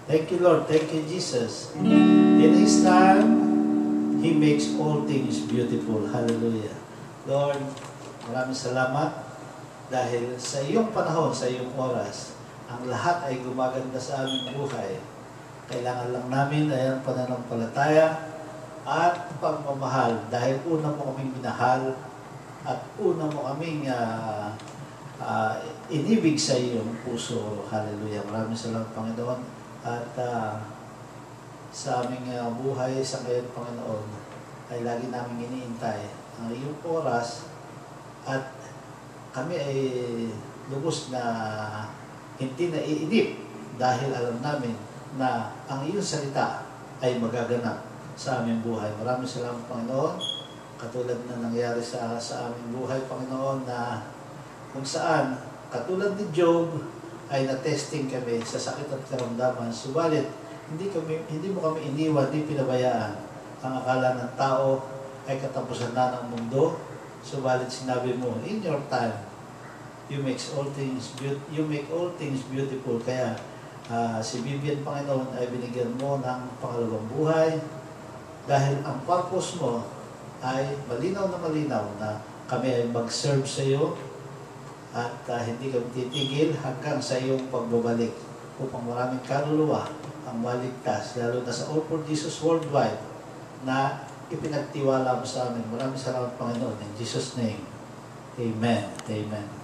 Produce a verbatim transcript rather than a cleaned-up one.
Thank you, Lord. Thank you, Jesus. In His time, He makes all things beautiful. Hallelujah. Lord, maraming salamat dahil sa iyong panahon, sa iyong oras, ang lahat ay gumaganda sa aming buhay. Kailangan lang namin ay ang pananampalataya at pagmamahal dahil una mo kaming minahal at una mo kaming uh, uh, inibig sa iyong puso. Hallelujah. Maraming salamat, Panginoon. At uh, sa aming uh, buhay sa ngayon, Panginoon, ay lagi namin iniintay ang iyong oras at kami ay lubos na hindi naiinip dahil alam namin na ang iyong salita ay magaganap sa aming buhay. Maraming salamat, Panginoon. Katulad na nangyari sa, sa aming buhay, Panginoon, na kung saan, katulad ni Job, ay na-testing kami sa sakit at karamdaman. Subalit, hindi, kami, hindi mo kami iniwan, hindi pinabayaan. Ang akala ng tao ay katapusan na ng mundo. Subalit sinabi mo, in your time, you make all things you make all things beautiful. Kaya uh, si Vivian, Panginoon, ay binigyan mo ng pangalawang buhay dahil ang purpose mo ay malinaw na malinaw na kami ay mag-serve sa iyo at uh, hindi kami titigil hanggang sa iyong pagbabalik upang maraming kaluluwa ang maligtas, lalo na sa All for Jesus Worldwide na ipinagtiwala mo sa amin. Maraming salamat, Panginoon. In Jesus' name, Amen. Amen.